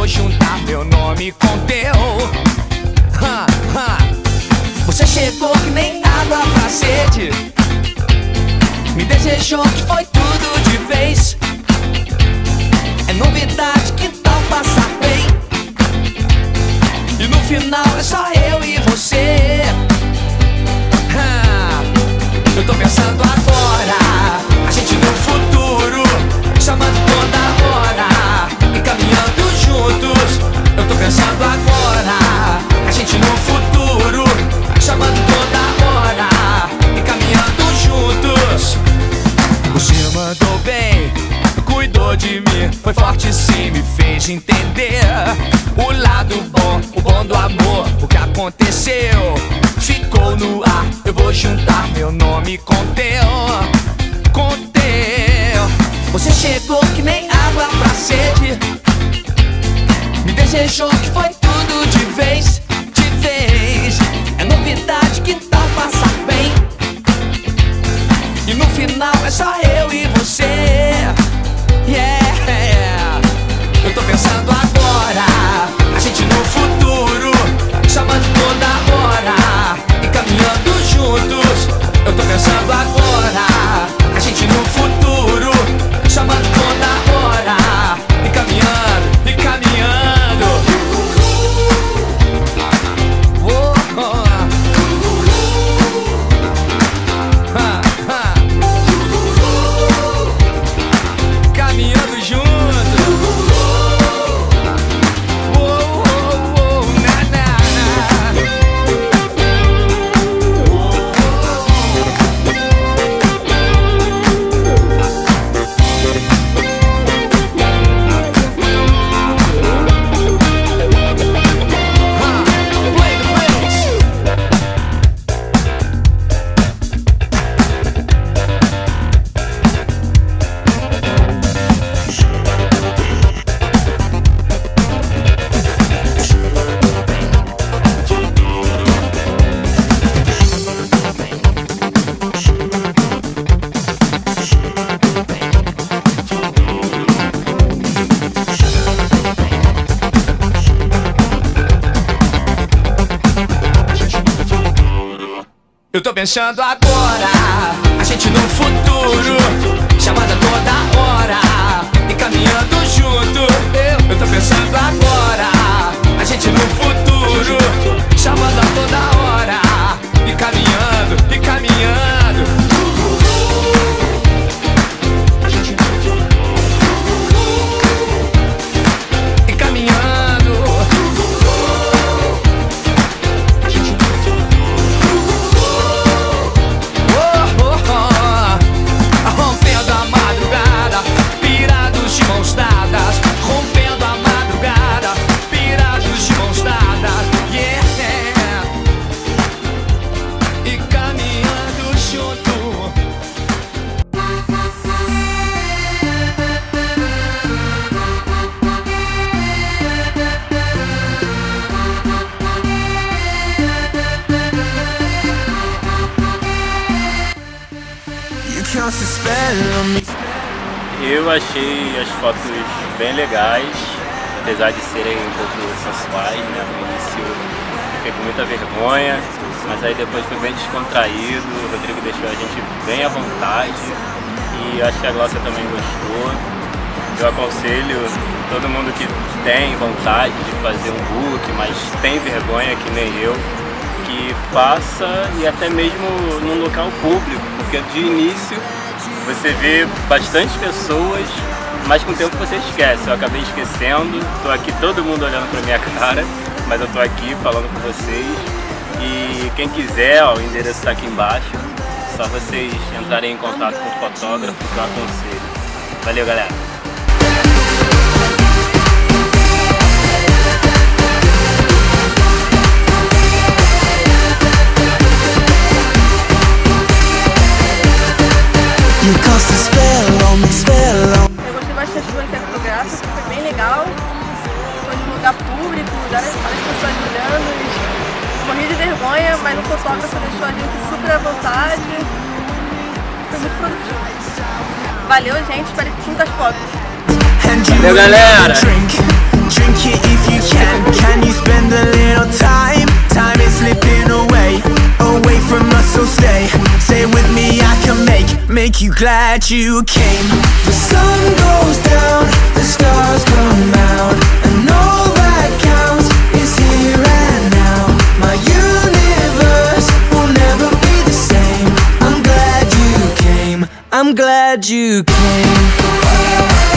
vou juntar meu nome com teu. Você chegou que nem água pra sede, me desejou que foi tudo de vez. É novidade, que tal passar bem? E no final é só eu e você. Eu tô pensando agora, a gente no futuro, chamando toda hora e caminhando juntos. Eu tô pensando agora, a gente no futuro, chamando toda hora e caminhando juntos. Você mandou bem, cuidou de mim, foi forte sim, me fez entender o lado bom, o bom do amor. O que aconteceu ficou no ar. Eu vou juntar meu nome com teu, com teu. Você chegou que nem água pra sede, me desejou que foi tudo de vez, de vez. É novidade, que tal passar bem? E no final é só eu e você. Yeah. Eu tô pensando agora, a gente no futuro, chamando toda hora e caminhando juntos. Eu tô pensando agora, a gente no futuro, chamando toda hora e caminhando, e caminhando. Caminhando junto. Eu tô pensando agora, a gente no futuro, chamada toda hora e caminhando junto. Eu tô pensando agora, a gente no futuro, chamada toda hora e caminhando, e caminhando. E caminhando. Rompendo a madrugada, pirados de mãos dadas. Rompendo a madrugada, pirados de mãos dadas. Yeah. E caminhando junto. Eu achei as fotos bem legais, apesar de serem um pouco sensuais, né? No início fiquei com muita vergonha, mas aí depois foi bem descontraído. O Rodrigo deixou a gente bem à vontade e acho que a Glaucia também gostou. Eu aconselho todo mundo que tem vontade de fazer um book, mas tem vergonha que nem eu, que faça, e até mesmo num local público, porque de início você vê bastante pessoas, mas com o tempo você esquece. Eu acabei esquecendo, tô aqui todo mundo olhando pra minha cara, mas eu tô aqui falando com vocês. E quem quiser, ó, o endereço tá aqui embaixo, só vocês entrarem em contato com o fotógrafo que eu aconselho. Valeu, galera! You cast a spell on me, spell on me. Eu gostei bastante do evento do Graça, foi bem legal. Foi num lugar público, várias pessoas olhando. Morri de vergonha, mas o fotógrafo deixou a gente super à vontade. Foi muito produtivo. Valeu, gente, espero muitas fotos. Valeu, galera! Drink it make you glad you came. The sun goes down, the stars come out, and all that counts is here and now. My universe will never be the same. I'm glad you came, I'm glad you came.